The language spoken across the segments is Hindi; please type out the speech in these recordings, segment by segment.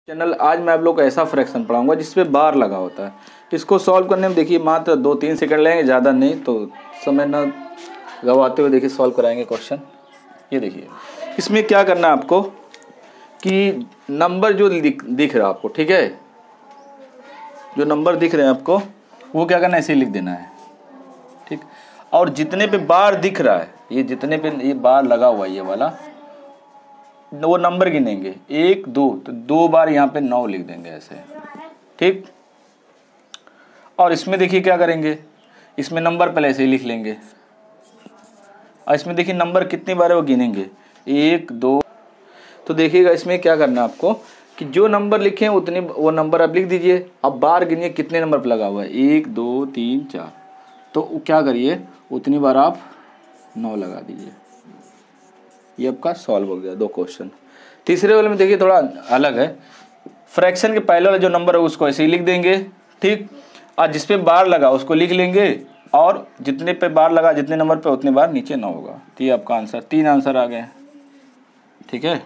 चैनल आज मैं आप लोग को ऐसा फ्रैक्शन पढ़ाऊंगा जिसपे बार लगा होता है। इसको सॉल्व करने में देखिए मात्र 2-3 सेकंड लगेंगे, ज़्यादा नहीं, तो समय न गवाते हुए देखिए सॉल्व कराएंगे क्वेश्चन। ये देखिए इसमें क्या करना है आपको कि नंबर जो दिख रहा है आपको, ठीक है, जो नंबर दिख रहे हैं आपको वो क्या करना है, ऐसे ही लिख देना है, ठीक। और जितने पे बार दिख रहा है, ये जितने पे ये बार लगा हुआ है ये वाला, वो नंबर गिनेंगे 1 2, तो 2 बार यहाँ पे 9 लिख देंगे ऐसे, ठीक। और इसमें देखिए क्या करेंगे, इसमें नंबर पहले ऐसे ही लिख लेंगे, और इसमें देखिए नंबर कितनी बार है वो गिनेंगे 1 2। तो देखिएगा इसमें क्या करना है आपको कि जो नंबर लिखे हैं उतने वो नंबर आप लिख दीजिए। अब बार गिनिए कितने नंबर पर लगा हुआ है, 1 2 3 4, तो क्या करिए उतनी बार आप 9 लगा दीजिए। ये आपका सॉल्व हो गया 2 क्वेश्चन। तीसरे वाले में देखिए थोड़ा अलग है, फ्रैक्शन के पहले वाला जो नंबर है उसको ऐसे ही लिख देंगे, ठीक। और जिस पे बार लगा उसको लिख लेंगे, और जितने पे बार लगा जितने नंबर पे उतने बार नीचे 9 होगा। तो ये आपका आंसर, 3 आंसर आ गए, ठीक है।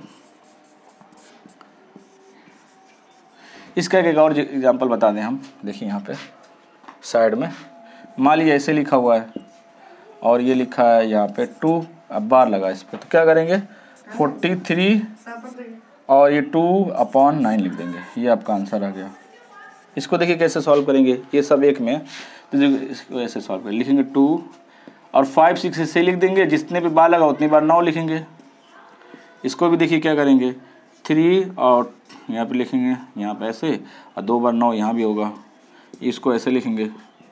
इसका एक और एग्जांपल बता दें हम, देखिए यहाँ पे साइड में मान लीजिए ऐसे लिखा हुआ है और ये लिखा है यहाँ पे 2, अब बार लगा इस पर, तो क्या करेंगे 43 और ये 2/9 लिख देंगे। ये आपका आंसर आ गया। इसको देखिए कैसे सॉल्व करेंगे, ये सब एक में, तो इसको ऐसे सॉल्व करेंगे, लिखेंगे 2 और 5 6 ऐसे लिख देंगे, जितने पे बार लगा उतनी बार 9 लिखेंगे। इसको भी देखिए क्या करेंगे 3 और यहाँ पे लिखेंगे, यहाँ पे ऐसे, और 2 बार 9 यहाँ भी होगा, इसको ऐसे लिखेंगे,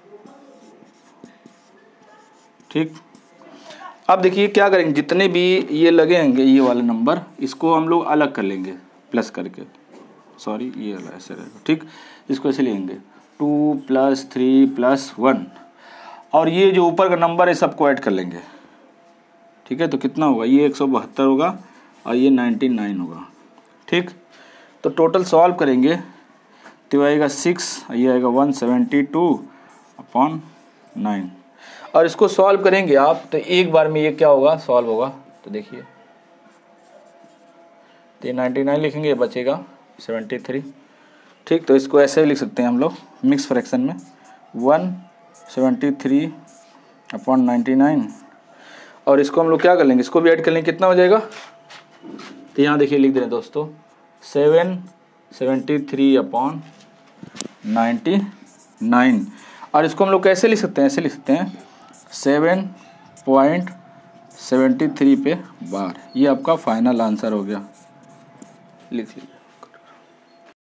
ठीक। अब देखिए क्या करेंगे, जितने भी ये लगेंगे ये वाले नंबर, इसको हम लोग अलग कर लेंगे प्लस करके, सॉरी ये वाला ऐसे रहेगा, ठीक। इसको ऐसे लिखेंगे 2 + 3 + 1, और ये जो ऊपर का नंबर है सबको ऐड कर लेंगे, ठीक है। तो कितना होगा, ये 172 होगा और ये 99 होगा, ठीक। तो टोटल सॉल्व करेंगे तो आएगा 6, ये आएगा 172/9, और इसको सॉल्व करेंगे आप तो एक बार में ये क्या होगा सॉल्व होगा। तो देखिए तो ये 99 लिखेंगे, बचेगा 73, ठीक। तो इसको ऐसे लिख सकते हैं हम लोग मिक्स फ्रैक्शन में 173/99, और इसको हम लोग क्या कर लेंगे, इसको भी ऐड कर लेंगे, कितना हो जाएगा। तो यहाँ देखिए लिख दे रहे हैं दोस्तों 773/99, और इसको हम लोग कैसे लिख सकते हैं, ऐसे लिख सकते हैं 7.73 पे बार। ये आपका फाइनल आंसर हो गया, लिख लीजिए।